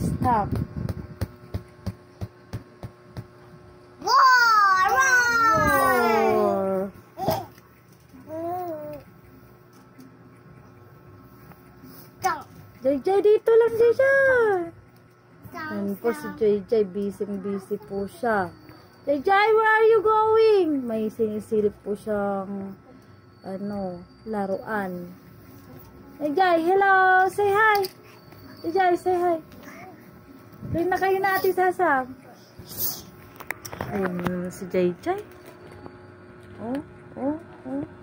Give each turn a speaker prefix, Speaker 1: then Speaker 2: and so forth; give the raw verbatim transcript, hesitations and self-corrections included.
Speaker 1: Stop.
Speaker 2: Roar! Roar!
Speaker 1: Jay Jay, dito lang, Jay Jay. Yan po si Jay Jay, busy-busy po siya. Jay Jay, where are you going? May sinisilip po siyang ano, laruan. Jay Jay, hello, say hi. Jay Jay, say hi. Rin na kayo natin sasam. Ayun si Jay Jay. Oh, oh, oh.